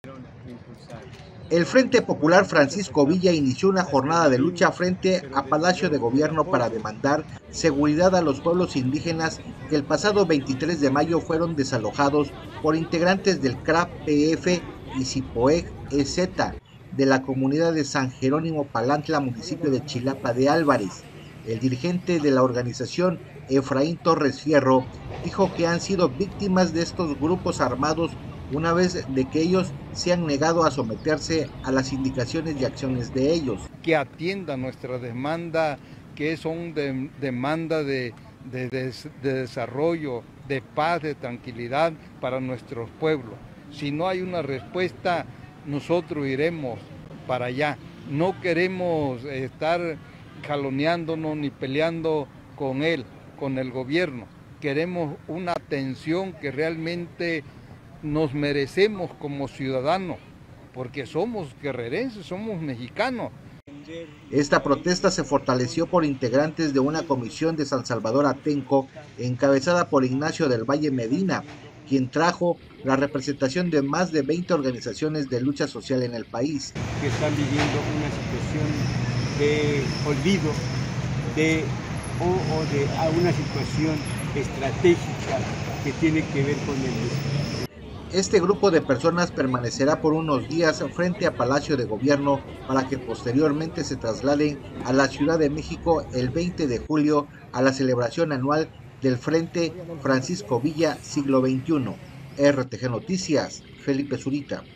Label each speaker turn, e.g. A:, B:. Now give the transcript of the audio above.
A: El Frente Popular Francisco Villa inició una jornada de lucha frente a Palacio de Gobierno para demandar seguridad a los pueblos indígenas que el pasado 23 de mayo fueron desalojados por integrantes del CRA-PF y CIPOEG-EZ de la comunidad de San Jerónimo Palantla, municipio de Chilapa de Álvarez. El dirigente de la organización, Efraín Torres Fierro, dijo que han sido víctimas de estos grupos armados una vez de que ellos se han negado a someterse a las indicaciones y acciones de ellos.
B: Que atienda nuestra demanda, que son demanda de desarrollo, de paz, de tranquilidad para nuestros pueblos. Si no hay una respuesta, nosotros iremos para allá. No queremos estar jaloneándonos ni peleando con él, con el gobierno. Queremos una atención que realmente nos merecemos como ciudadanos, porque somos guerrerenses, somos mexicanos.
A: Esta protesta se fortaleció por integrantes de una comisión de San Salvador Atenco, encabezada por Ignacio del Valle Medina, quien trajo la representación de más de 20 organizaciones de lucha social en el país.
C: Que están viviendo una situación de olvido, de una situación estratégica que tiene que ver con el...
A: Este grupo de personas permanecerá por unos días frente a Palacio de Gobierno para que posteriormente se trasladen a la Ciudad de México el 20 de julio a la celebración anual del Frente Francisco Villa Siglo XXI. RTG Noticias, Felipe Zurita.